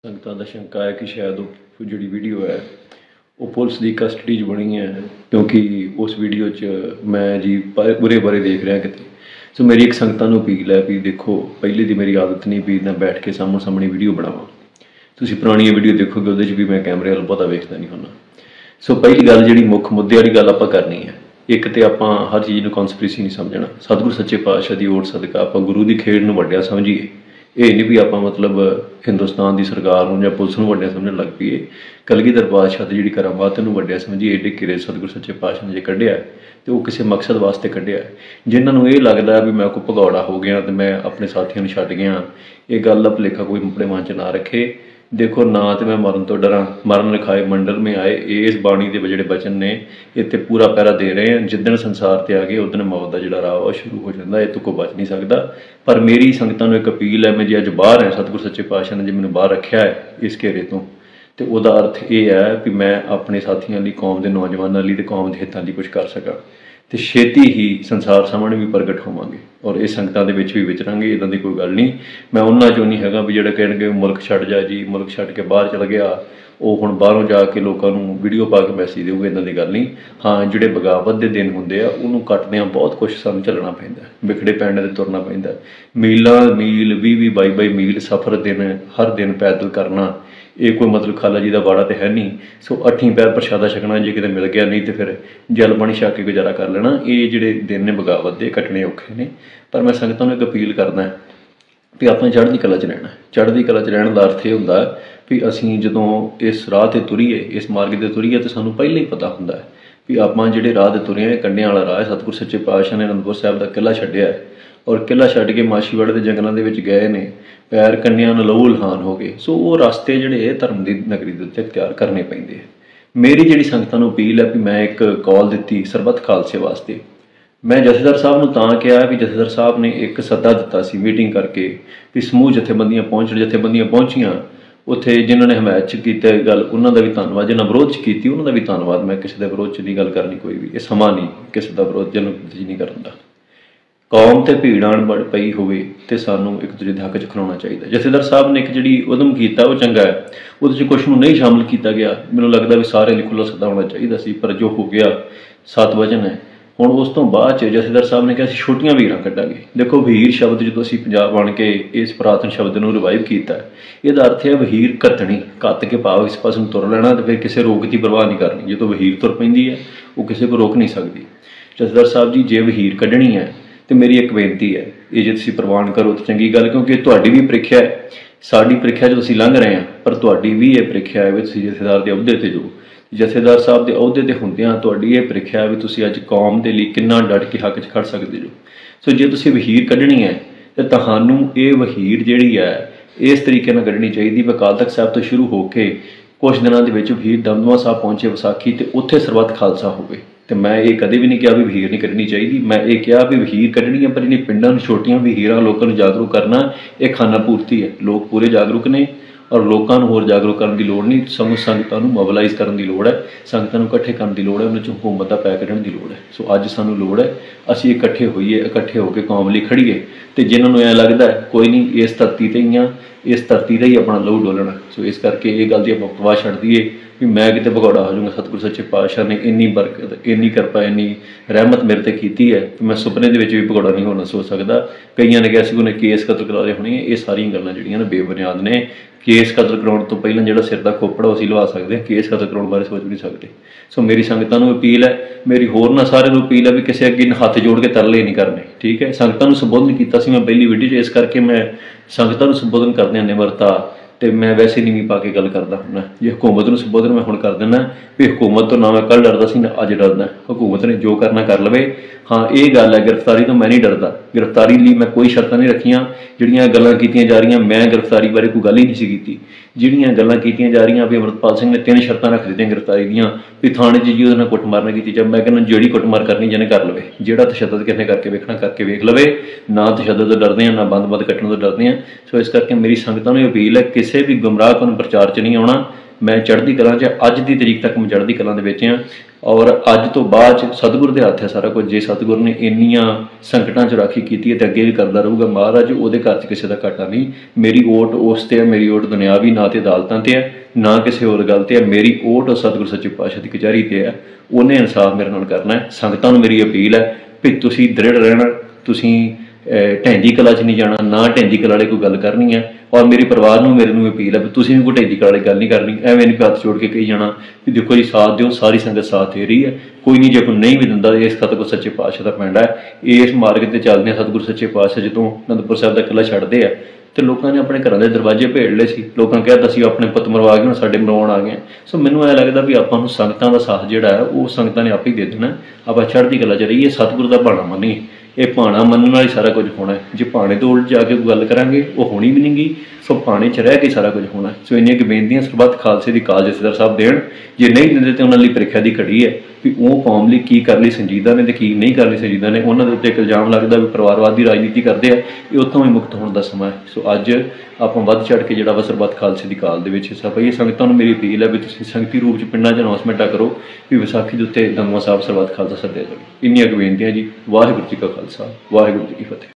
संगतां दा शंका है कि शायद वो जिहड़ी वीडियो है वो पुलिस की कस्टडी च बनी है, क्योंकि उस वीडियो च मैं जी बुरे बारे देख रहा किते। सो मेरी एक संगतां नूं अपील है भी देखो, पहले दी मेरी आदत नहीं भी मैं बैठ के सामने सामने वीडियो बनावां। तुसीं पुरानी वीडियो देखोगे उहदे च भी मैं कैमरे वाल बहुता वेखदा नहीं हुंदा। सो पहली गल जिहड़ी मुख मुद्दे वाली गल आपां करनी है, एक तो आपां हर चीज़ नूं कॉन्स्पिरेसी नहीं समझना। सतगुरु सच्चे पातशाह दी ओट सदका आपां गुरु दी खेड़ नूं वड्डिया समझीए। ये नहीं भी आपां मतलब हिंदुस्तान की सरकार नूं जां पुलिस नूं वड्डिया समझण लग पईए। कलगीधर पातशाह दी जिहड़ी करामात नूं वड्डिया समझीए। एडे किरे सतगुरु सच्चे पातशाह ने जे कढिया है तो वो किसी मकसद वास्ते कढिया है। जिन्हां नूं ये लगदा भी मैं कोई भगौड़ा हो गया तो मैं अपने साथियों नूं छड्ड गया, ये गल दा भुलेखा कोई अपने मन च ना रखे। देखो ना तो मैं मरण तो डरा, मरण लिखाए मंडल में आए। इस बाणी के जोड़े बचन ने इतने पूरा पैरा दे रहे हैं। जिदन संसार ते आ गए उदन मौत का जोड़ा राह शुरू हो जाता है, ये तो कोई बच नहीं सकता। पर मेरी संगतां नूं एक अपील है, मैं जो अज बाहर है, सतगुरु सच्चे पातशाह ने जो मैंने बाहर रखा है इस घेरे तो वह अर्थ ये है कि मैं अपने साथियों लिए, कौम के नौजवानों लिए, कौम के हितों लिए कुछ कर सका। तो छेती ही संसार सामने भी प्रगट होवांगे और इस संगतां दे विच भी विचरांगे। इदां दी कोई गल नहीं। मैं उन्हां चों नहीं हैगा भी जिहड़े कहणगे मुल्क छड्ड जा जी, मुल्क छड्ड के बाहर चल गया, वो हुण बाहरों जाके लोगों नूं वीडियो पा के मैसेज देऊगा, इदां दी गल नहीं। हाँ, जिहड़े बगावत दे दिन हुंदे आ उहनूं कट्टदिआं बहुत कुछ सानूं झੱਲਣਾ पैंदा, विखड़े पैंडे ते तुरना पैंदा। मीलां मील 20-20 22-22 मील सफ़र हर दिन पैदल करना, ये कोई मतलब खाला जी का वाड़ा तो है नहीं। सो 8 पैर प्रशादा छकना जे किते मिल गया, नहीं तो फिर जल पानी छक के गुजारा कर लेना। ये जोड़े दिन ने बगावत के कटने औखे ने। पर मैं संगतां नूं एक अपील करदा भी आपां चढ़दी कला च रहना। चढ़दी कला च रहण दा अर्थ ये हुंदा भी असीं जदों इस राह ते तुरीए, इस मार्ग ते तुरीए तो सानूं पहले ही पता हुंदा भी आपां जिहड़े राह ते तुरे आ कंढियां वाला राह है। सतगुरु सच्चे पातशाह ने आनंदपुर साहिब का किला छड्डिया है और किला छड्ड के माछीवाड़े के जंगलों के विच गए ने, पैर कंनियां नाल लहू लहान हो गए। सो वो रास्ते जिहड़े धर्म की नगरी दे उत्ते इख्तियार करने पैंदे। मेरी जिहड़ी संगतां नूं अपील है भी मैं एक कॉल दित्ती सरबत खालसे वास्ते। मैं जथेदार साहब नूं तां कहा भी जथेदार साहब ने एक सद्दा दिता सी मीटिंग करके भी समूह जथेबंदियां पहुंचियां उत्थे, जिन्होंने हमायत च कीती गल उन्हां दा भी धन्नवाद, जिन्हां विरोध च कीती उन्हां दा भी धन्नवाद। मैं किसी दे विरोध च नहीं गल करनी, कोई भी ये समा नहीं किसी दा विरोध जनप्रति नहीं करन दा। कौम ते भीड़ आण बड़ पई होवे ते सानूं एक दूजे दे हक च खड़ोना चाहिए। जथेदार साहब ने एक जिहड़ी उदम कीता वो चंगा है, उहदे च कुछ नूं नहीं शामिल किया गया। मैनूं लगदा भी सारे लिए खुला सद्दा होना चाहिए सी, पर जो हो गया 7 वचन है। हुण उस तो बाद जथेदार साहब ने कहा छोटियां वीरां कड्डांगे। देखो वहीर शब्द जो असीं पंजाब बण के इस पुरातन शब्द नूं रिवाइव किया, इहदा अर्थ है वहीर घत्तणी, घत्त के भाव इस पासे तुर लेना तो फिर किसी रोक की परवाह नहीं करनी। जो वहीर तुर पैंदी है वो किसी को रोक नहीं सकती। जथेदार साहब जी जे वहीर कड्ढणी है तो मेरी एक बेनती है, ये जो तुसीं प्रवान करो तो चंगी गल, क्योंकि तुहाडी भी प्रीख्या है, साडी प्रीख्या जो असीं लंघ रहे हैं, पर तुहाडी भी ये प्रीख्या है भी तुसीं जथेदार के अहुदे ते जो जथेदार साहब के अहुदे ते हुंदिआं तुहाडी ये प्रीख्या है भी तुसीं अज कौम के लिए किन्ना डट के हक च खड़ सकदे जो। सो जे तुसीं वहीर कड्ढणी है तो तुहानूं ये वहीर जिहड़ी है इस तरीके नाल कड्ढणी चाहिदी। अकाल तख्त साहब तो शुरू होके कुछ दिनों के वहीर दमदमा साहब पहुंचे विसाखी तो उत्थे सरबत खालसा होवे। तो मैं ये कदे भी नहीं कहा भी वहीर नहीं कढ़नी चाहिए, मैं ये कहा भी वहीर कढ़नी है, पर इन पिंडां छोटियां वहीरां लोगों को जागरूक करना ये खाना पूर्ति है। लोग पूरे जागरूक ने और लोगों को होर जागरूक करने की लोड़ नहीं, सगों संगतां नूं मोबिलाइज करने की लोड़ है, संगतां नूं इकट्ठे करने की लोड़ है, उन्हां चों हुकूमत का पै कढ़ण की लोड़ है। सो अज सानूं लोड़ है असीं इकट्ठे होईए, इकट्ठे होकर कौम लई खड़ीए। तो जिन्हां नूं ऐ लगदा है कोई नहीं इस धरती ते ही इस धरती ते ही अपना लहू डोलना, सो इस करके ये गल दी आपां परवाह छड्ड दईए भी मैं किते भगौड़ा हो जाऊँगा। सतगुरु सच्चे पातशाह ने इन्नी बरकत, इन्नी कृपा, इन्नी रहमत मेरे ते कीती है कि मैं सुपने दे विच भी भगौड़ा नहीं होना सोच सकदा। कईयां ने कहा सी उन्हें केस कतल करा लए होणे, ये सारियां गल्लां जिहड़ियां ने बेबुनियाद ने। केस कतल कराउण तो पहलां जिहड़ा सिर दा खोपड़ा असीं लवा सकदे, केस कतल कराउण बारे सोच भी नहीं सकदे। सो मेरी संगतां नूं अपील है, मेरी होरनां सारिआं नूं अपील है भी किसी अगे हत्थ जोड़ के तरले नहीं करने, ठीक है। संगतां नूं संबोधन कीता सी मैं पहली वीडियो च, इस करके मैं संगतां नूं संबोधन करदे निमरता तो मैं वैसे नीवी पा के गल करदा हुंदा। जे हुकूमत नूं संबोधन मैं हुण कर दिंदा भी हुकूमत तो ना मैं कल डरदा सी ना अज डरदा। हुकूमत ने जो करना कर लवे। हाँ ये गल है गिरफ्तारी तो मैं नहीं डरदा, गिरफ्तारी लिए मैं कोई शर्तां नहीं रखियां। जिहड़ियां गल्लां कीतियां जा रही, मैं गिरफ्तारी बारे कोई गल ही नहीं सी कीती। जिहड़ियां गल्लां कीतियां जा रही भी अमृतपाल सिंह ने 3 शर्तां रख दित्तियां गिरफ्तारी दीआं भी थाणे 'च जी उहदे नाल कुੱਟਮਾਰ ना कीती जाए। मैं कहना जिहड़ी कुੱਟਮਾर करनी जिहने कर लवे, जिहड़ा तशद्दद किसने करके वेखना करके वेख लवे, ना तशद्दद तो डरदे ना बंद कट्टण तो डरदे। सो इस करके मेरी संगतां नूं अपील है किसी भी गुमराह कन प्रचार च नहीं आउणा। मैं चढ़दी कलां 'ਚ, अज की तरीक तक मैं चढ़दी कलां दे विच हां। और अज तो बाद सतगुर के हत्थ है सारा कुछ। जे सतगुर ने इन्नियां संकटां 'ਚ राखी कीती है तो अगे भी करदा रहूगा महाराज। उहदे घर 'ਚ किसी का घाटा नहीं। मेरी ओट उस ते है, मेरी ओट दुनियावी ना तो अदालतां ते है ना किसी होर गल ते है। मेरी ओट सतगुर सच्चे पातशाह की कचहरी ते है। उन्हें इंसाफ मेरे नाल करना है। संगतां नूं मेरी अपील है भी तुसीं दृढ़ रहना, तुसीं ढैंदी कला 'ਚ नहीं जाना, ना ढैंदी कला वाली कोई गल करनी है। और मेरे परिवार में मेरे नूं अपील है भी तुसीं भी कोई ढैंदी कला वाली गल नहीं करनी। एवें नहीं हत्थ जोड़ के कही जाना भी देखो जी साथ दिओ, सारी संगत साथ दे रही है, कोई नहीं, जे कोई नहीं भी दिंदा इस सतगुर सच्चे पातशाह का पिंड है। इस मार्ग ते चलदे सतगुर सच्चे पातशाह जदों आनंदपुर साहिब दा किला छड्डदे आ तो लोगों ने अपने घरों के दरवाजे भेड़ लए सी। लोगों ने कहा असीं अपने पुत मरवा गए, हुण साडे मरवाउण आ गए। सो मैनूं ऐ लगदा भी आपां नूं संगतां दा साथ जिहड़ा है वो संगतां ने आपे ही दे देना। आपां चढ़दी कला 'च रहीए, सतगुर दा भाणा मन्नीए। ये भाणा मनण नाल ही सारा कुछ होना है। जे भाणे तो उल्ट जाके गल करांगे वो होनी भी नहीं गी। सो भाणे 'च रह के सारा कुछ होना है। सो इन्नियां कि बेनतियां सरबत खालसे दी काल जथेदार साहब देण। जे नहीं दिंदे तो उन्हां लई प्रीखिया दी घड़ी है भी वो कौम लई की कर लई संजीदा ने ते की नहीं कर लई संजीदा ने। उन्हां दे उत्ते इक इल्जाम लगदा भी परिवारवाद दी राजनीति करदे आ। ये उत्थों भी मुक्त होण दा समां है। सो अज आपां वध चढ़ के जिहड़ा वा सरबत खालसे दी काल दे विच हिस्सा पाईए। संगतां नूं मेरी अपील है भी तुसीं संगती रूप 'ਚ पिंडां 'ਚ अनाउंसमेंटां करो भी विसाखी दे उत्ते दमवा साहिब सरबत खालसा सੱਦਿਆ ਜਾਵੇ। ਇੰਨੀਆਂ ਕੁ ਬੇਨਤੀਆਂ जी। वाहिगुरू जी का खालसा, वाहिगुरू जी की फतेह।